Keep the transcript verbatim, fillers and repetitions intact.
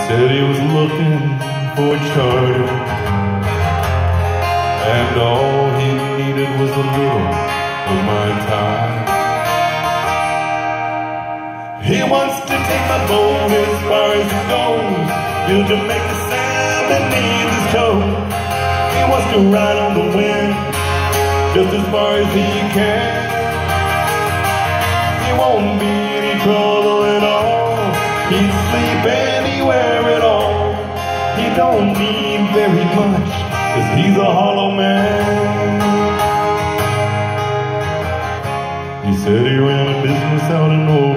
said he was looking for a charter, and all he needed was a little of my time. He wants to take my boat as far as it goes, till Jamaica salmon needs his toe. He wants to ride on the wind just as far as he can. He won't be any trouble at all, he'd sleep anywhere at all. He don't need very much, cause he's a hollow man. He said he ran a business out in Oregon,